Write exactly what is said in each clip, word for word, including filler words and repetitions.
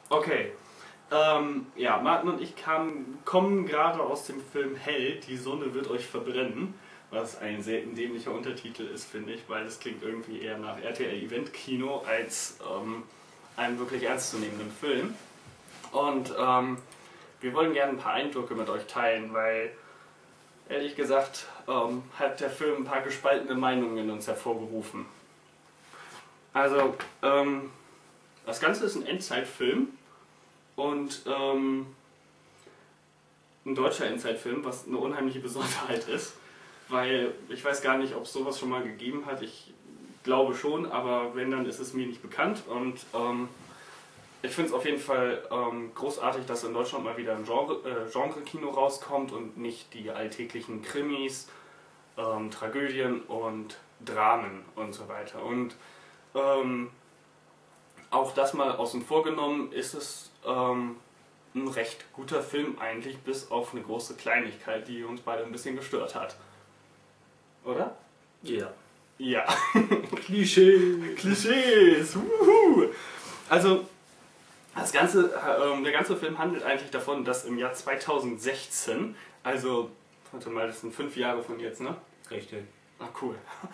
Okay. Ähm, ja, Martin und ich kamen, kommen gerade aus dem Film Hell, die Sonne wird euch verbrennen. Was ein selten dämlicher Untertitel ist, finde ich, weil es klingt irgendwie eher nach R T L-Event-Kino als ähm, einem wirklich ernstzunehmenden Film. Und ähm, wir wollen gerne ein paar Eindrücke mit euch teilen, weil ehrlich gesagt ähm, hat der Film ein paar gespaltene Meinungen in uns hervorgerufen. Also, ähm, das Ganze ist ein Endzeitfilm und ähm, ein deutscher Endzeitfilm, was eine unheimliche Besonderheit ist, weil ich weiß gar nicht, ob es sowas schon mal gegeben hat. Ich glaube schon, aber wenn, dann ist es mir nicht bekannt. Und ähm, ich finde es auf jeden Fall ähm, großartig, dass in Deutschland mal wieder ein Genre, äh, Genre-Kino rauskommt und nicht die alltäglichen Krimis, ähm, Tragödien und Dramen und so weiter. Und ähm, auch das mal außen vor genommen, ist es ähm, ein recht guter Film eigentlich, bis auf eine große Kleinigkeit, die uns beide ein bisschen gestört hat. Oder? Ja. Ja. Klischee. Klischees. Wuhu. Also, das ganze, äh, der ganze Film handelt eigentlich davon, dass im Jahr zweitausendsechzehn, also, warte mal, das sind fünf Jahre von jetzt, ne? Richtig. Ah, cool.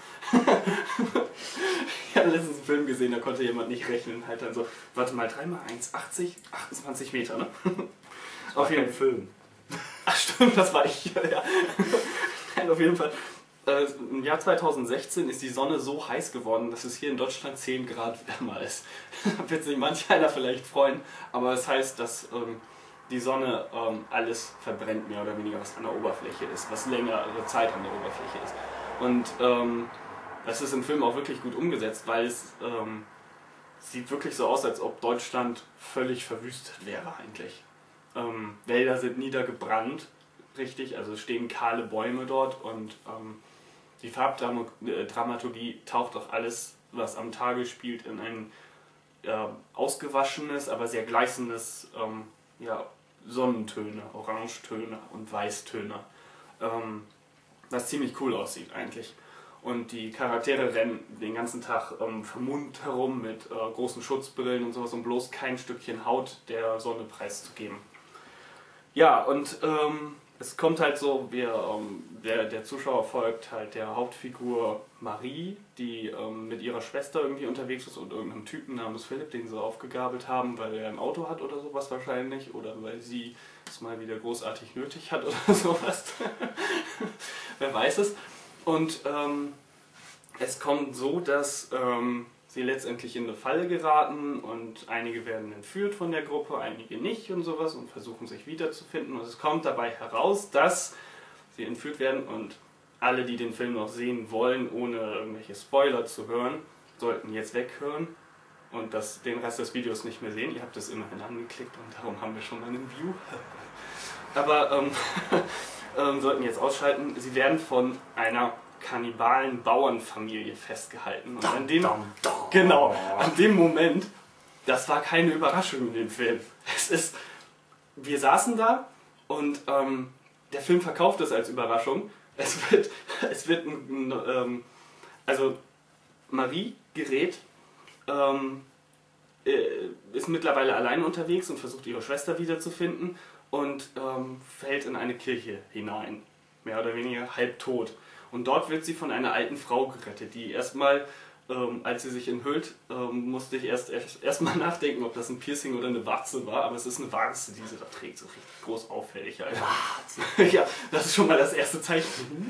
Ich habe letztens einen Film gesehen, da konnte jemand nicht rechnen. Halt dann so, warte mal, drei mal eins, achtzig, achtundzwanzig Meter, ne? Das war auf jeden Film. Ach stimmt, das war ich. Ja. Nein, auf jeden Fall. Äh, Im Jahr zweitausendsechzehn ist die Sonne so heiß geworden, dass es hier in Deutschland zehn Grad wärmer ist. Da wird sich manch einer vielleicht freuen, aber es das heißt, dass ähm, die Sonne ähm, alles verbrennt, mehr oder weniger, was an der Oberfläche ist, was längere Zeit an der Oberfläche ist. Und ähm, das ist im Film auch wirklich gut umgesetzt, weil es ähm, sieht wirklich so aus, als ob Deutschland völlig verwüstet wäre eigentlich. Ähm, Wälder sind niedergebrannt, richtig, also es stehen kahle Bäume dort und ähm, die Farbdramaturgie taucht auch alles, was am Tage spielt, in ein äh, ausgewaschenes, aber sehr gleißendes ähm, ja, Sonnentöne, Orangetöne und Weißtöne. Ähm, was ziemlich cool aussieht eigentlich. Und die Charaktere rennen den ganzen Tag ähm, vermummt herum mit äh, großen Schutzbrillen und sowas, um bloß kein Stückchen Haut der Sonne preiszugeben. Ja, und ähm, es kommt halt so, wir, ähm, der, der Zuschauer folgt halt der Hauptfigur Marie, die ähm, mit ihrer Schwester irgendwie unterwegs ist und irgendeinem Typen namens Philipp, den sie aufgegabelt haben, weil er ein Auto hat oder sowas wahrscheinlich, oder weil sie es mal wieder großartig nötig hat oder sowas. Wer weiß es. Und ähm, es kommt so, dass ähm, sie letztendlich in eine Falle geraten und einige werden entführt von der Gruppe, einige nicht und sowas und versuchen sich wiederzufinden. Und es kommt dabei heraus, dass sie entführt werden und alle, die den Film noch sehen wollen, ohne irgendwelche Spoiler zu hören, sollten jetzt weghören und das, den Rest des Videos nicht mehr sehen. Ihr habt das immerhin angeklickt und darum haben wir schon mal einen View. Aber ähm, ähm, sollten jetzt ausschalten. Sie werden von einer kannibalen Bauernfamilie festgehalten. Und an dem, genau, an dem Moment, das war keine Überraschung in dem Film. Es ist, wir saßen da und ähm, der Film verkauft es als Überraschung. Es wird, es wird ein, ein ähm, also Marie gerät, ähm, ist mittlerweile allein unterwegs und versucht ihre Schwester wiederzufinden und ähm, fällt in eine Kirche hinein, mehr oder weniger halbtot. Und dort wird sie von einer alten Frau gerettet, die erstmal, ähm, als sie sich enthüllt, ähm, musste ich erst erst erstmal nachdenken, ob das ein Piercing oder eine Warze war, aber es ist eine Warze, die sie da trägt, so richtig groß auffällig. Warze. Ja, das ist schon mal das erste Zeichen.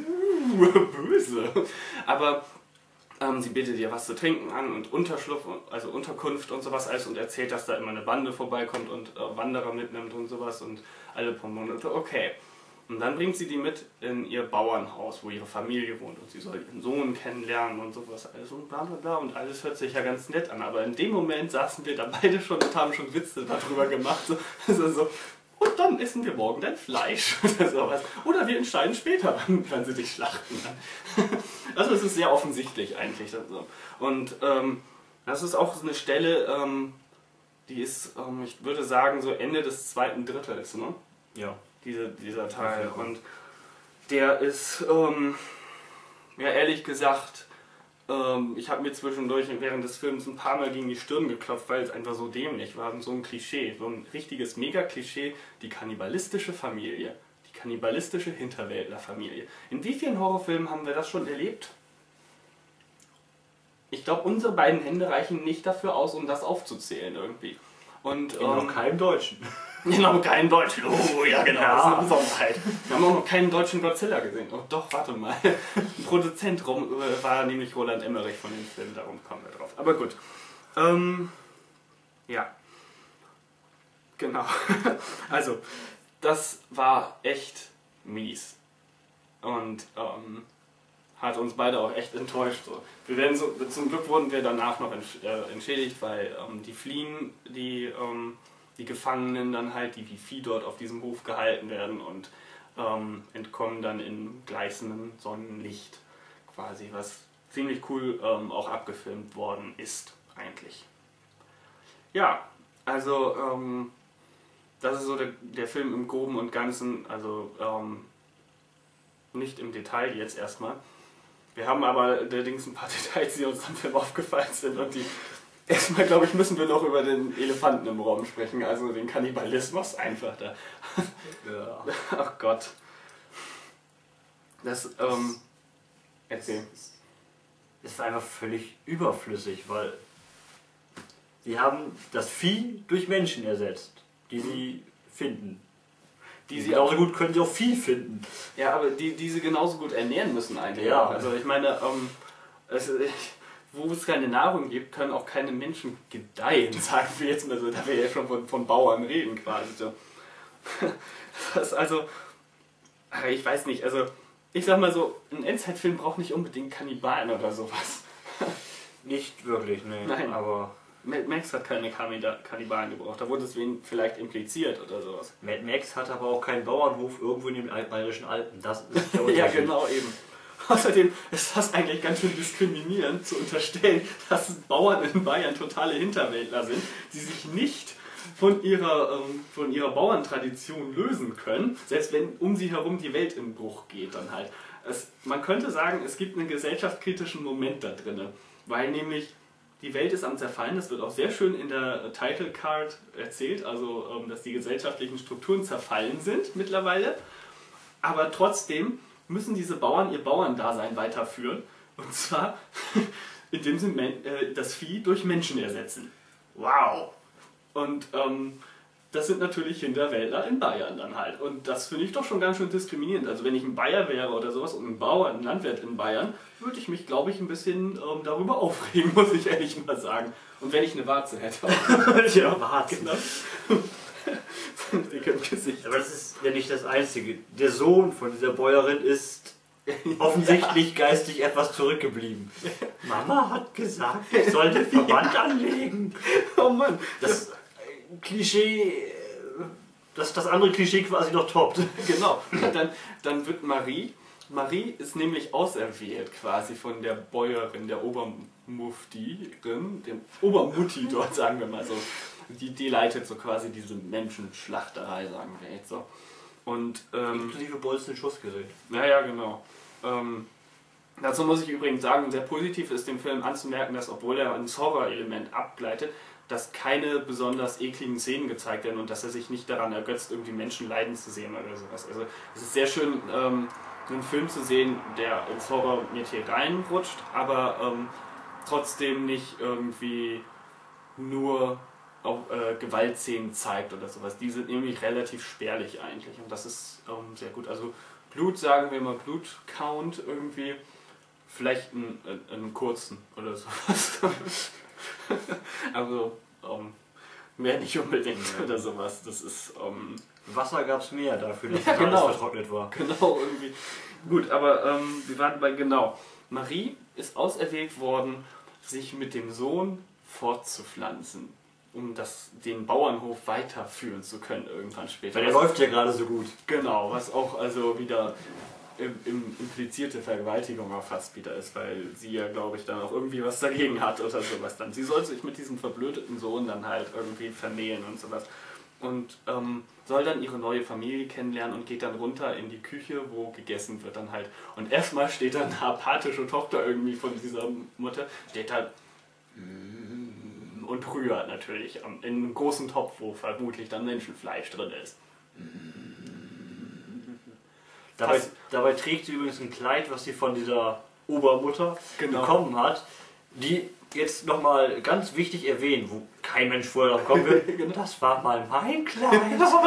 Böse. Aber ähm, sie bietet ihr was zu trinken an und Unterschlupf, also Unterkunft und sowas alles und erzählt, dass da immer eine Bande vorbeikommt und äh, Wanderer mitnimmt und sowas und alle paar Monate, okay. Und dann bringt sie die mit in ihr Bauernhaus, wo ihre Familie wohnt und sie soll ihren Sohn kennenlernen und sowas alles und bla bla bla und alles hört sich ja ganz nett an. Aber in dem Moment saßen wir da beide schon und haben schon Witze darüber gemacht. So, also so, und dann essen wir morgen dein Fleisch oder sowas. Oder wir entscheiden später, wann sie dich schlachten. Also es ist sehr offensichtlich eigentlich. So. Und ähm, das ist auch eine Stelle, ähm, die ist, ähm, ich würde sagen, so Ende des zweiten Drittels, ne? Ja. Diese, dieser Teil. Und der ist, ähm, ja ehrlich gesagt, Ähm, ich habe mir zwischendurch während des Films ein paar Mal gegen die Stirn geklopft, weil es einfach so dämlich war. So ein Klischee, so ein richtiges Mega-Klischee, die kannibalistische Familie. Die kannibalistische Hinterwäldlerfamilie. In wie vielen Horrorfilmen haben wir das schon erlebt? Ich glaube, unsere beiden Hände reichen nicht dafür aus, um das aufzuzählen irgendwie. Und, In noch ähm, keinem Deutschen. Genau, keinen Deutschen. Oh, ja, genau. Ja. Das ist eine Besonderheit. Wir haben auch noch keinen deutschen Godzilla gesehen. Oh, doch, warte mal. Produzent rum, äh, war nämlich Roland Emmerich von dem Film. Darum kommen wir drauf. Aber gut. Ähm, ja. Genau. Also, das war echt mies. Und ähm, hat uns beide auch echt enttäuscht. So. Wir werden so, zum Glück wurden wir danach noch entsch äh, entschädigt, weil ähm, die fliehen, die, ähm, die Gefangenen dann halt, die wie Vieh dort auf diesem Hof gehalten werden und ähm, entkommen dann in gleißendem Sonnenlicht quasi, was ziemlich cool ähm, auch abgefilmt worden ist eigentlich. Ja, also ähm, das ist so der, der Film im Groben und Ganzen, also ähm, nicht im Detail jetzt erstmal. Wir haben aber allerdings ein paar Details, die uns am Film aufgefallen sind und die erstmal, glaube ich, müssen wir noch über den Elefanten im Raum sprechen, also den Kannibalismus einfach da. Ja. Ach Gott. Das, ähm, erzähl. Es war einfach völlig überflüssig, weil sie haben das Vieh durch Menschen ersetzt, die sie finden. Die Die sie genauso auch, gut können sie auch Vieh finden. ja, aber die, die sie genauso gut ernähren müssen eigentlich Ja. auch. Also ich meine, ähm, es, wo es keine Nahrung gibt, können auch keine Menschen gedeihen, sagen wir jetzt mal so, da wir ja schon von, von Bauern reden quasi. So. Das ist also, ich weiß nicht, also ich sag mal so, ein Endzeitfilm braucht nicht unbedingt Kannibalen oder sowas. Nicht wirklich, nee. Nein. Aber Mad Max hat keine Kannibalen gebraucht, da wurde es vielleicht impliziert oder sowas. Mad Max hat aber auch keinen Bauernhof irgendwo in den bayerischen Alpen. Das ist der Ja, Unterschied. genau, eben. Außerdem ist das eigentlich ganz schön diskriminierend zu unterstellen, dass Bauern in Bayern totale Hinterwäldler sind, die sich nicht von ihrer, ähm, von ihrer Bauerntradition lösen können, selbst wenn um sie herum die Welt in Bruch geht dann halt. Es, man könnte sagen, es gibt einen gesellschaftskritischen Moment da drin, weil nämlich die Welt ist am Zerfallen, das wird auch sehr schön in der Title Card erzählt, also ähm, dass die gesellschaftlichen Strukturen zerfallen sind mittlerweile, aber trotzdem müssen diese Bauern ihr Bauerndasein weiterführen, und zwar indem sie Men äh, das Vieh durch Menschen ersetzen. Wow! Und ähm, das sind natürlich Hinterwäldler in Bayern dann halt. Und das finde ich doch schon ganz schön diskriminierend. Also wenn ich ein Bayer wäre oder sowas und ein Bauer, ein Landwirt in Bayern, würde ich mich, glaube ich, ein bisschen ähm, darüber aufregen, muss ich ehrlich mal sagen. Und wenn ich eine Warze hätte. Ja, Warzen. Genau. Dick im Gesicht. Aber das ist ja nicht das Einzige. Der Sohn von dieser Bäuerin ist offensichtlich geistig etwas zurückgeblieben. Mama hat gesagt, ich soll den Verband anlegen. Oh Mann. Das Klischee, dass das andere Klischee quasi noch toppt. Genau. Dann, dann wird Marie, Marie ist nämlich auserwählt quasi von der Bäuerin, der Obermuftierin, dem Obermutti dort, sagen wir mal so. Die, die leitet so quasi diese Menschenschlachterei, sagen wir jetzt so. Und, ähm, Inklusive Bolzen Schuss gesehen. ja, ja, genau. Ähm, dazu muss ich übrigens sagen, sehr positiv ist dem Film anzumerken, dass, obwohl er ein Horror-Element abgleitet, dass keine besonders ekligen Szenen gezeigt werden und dass er sich nicht daran ergötzt, irgendwie Menschen leiden zu sehen oder sowas. Also es ist sehr schön, ähm, einen Film zu sehen, der ins Horror-Metier reinrutscht, aber ähm, trotzdem nicht irgendwie nur auch äh, Gewaltszenen zeigt oder sowas. Die sind nämlich relativ spärlich eigentlich und das ist ähm, sehr gut. Also Blut, sagen wir mal, Blutcount irgendwie, vielleicht einen, einen kurzen oder sowas. Also ähm, mehr nicht unbedingt oder sowas. Das ist ähm, Wasser gab es mehr dafür, dass ja, das genau. alles vertrocknet war. Genau, irgendwie. Gut, aber ähm, wir waren bei, genau. Marie ist auserwählt worden, sich mit dem Sohn fortzupflanzen, um das, den Bauernhof weiterführen zu können irgendwann später. Weil der läuft ja gerade so gut. Genau, was auch also wieder im, im implizierte Vergewaltigung auch fast wieder ist, weil sie ja, glaube ich, dann auch irgendwie was dagegen hat oder sowas dann. Sie soll sich mit diesem verblödeten Sohn dann halt irgendwie vermählen und sowas. und ähm, soll dann ihre neue Familie kennenlernen und geht dann runter in die Küche, wo gegessen wird dann halt. Und erstmal steht dann eine apathische Tochter irgendwie von dieser Mutter, steht da und rührt natürlich in einem großen Topf, wo vermutlich dann Menschenfleisch drin ist. Dabei, dabei trägt sie übrigens ein Kleid, was sie von dieser Obermutter Genau. bekommen hat, die jetzt nochmal ganz wichtig erwähnen, wo kein Mensch vorher drauf kommen will, Genau. das war mal mein Kleid.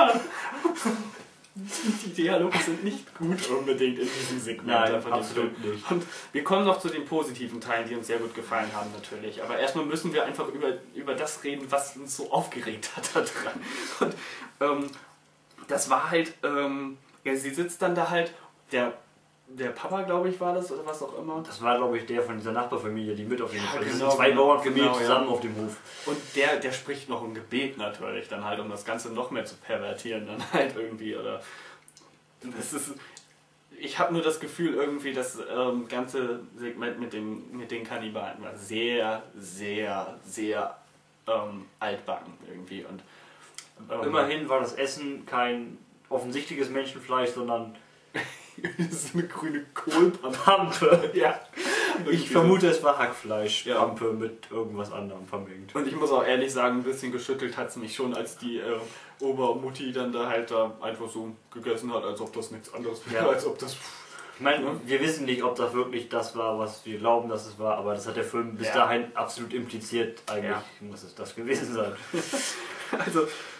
Die Dialoge sind nicht gut unbedingt in diesem Segment. Nein, von dem absolut Film. nicht. Und wir kommen noch zu den positiven Teilen, die uns sehr gut gefallen haben natürlich. Aber erstmal müssen wir einfach über, über das reden, was uns so aufgeregt hat da dran. Und ähm, das war halt, ähm, ja, sie sitzt dann da halt, der, der Papa, glaube ich, war das oder was auch immer. Das war, glaube ich, der von dieser Nachbarfamilie, die mit auf dem Ja, Hof. Das genau, sind zwei genau, Bauernfamilien genau, zusammen ja. auf dem Hof. Und der, der spricht noch im Gebet natürlich, dann halt, um das Ganze noch mehr zu pervertieren, dann halt irgendwie, oder. Das ist. Ich habe nur das Gefühl irgendwie, das ähm, ganze Segment mit, dem, mit den Kannibalen war sehr, sehr, sehr ähm, altbacken irgendwie. Und ähm, Immerhin war das Essen kein offensichtliches Menschenfleisch, sondern das ist eine grüne Kohlpampe. Pampe. Ja. Ich vermute, es war Hackfleisch, Ja. Pampe mit irgendwas anderem vermengt. Und ich muss auch ehrlich sagen, ein bisschen geschüttelt hat es mich schon, als die äh, Obermutti dann da halt da einfach so gegessen hat, als ob das nichts anderes wäre, Ja. als ob das... Ich meine, wir wissen nicht, ob das wirklich das war, was wir glauben, dass es war, aber das hat der Film bis Ja. dahin absolut impliziert. Eigentlich Ja. muss es das gewesen sein. Also,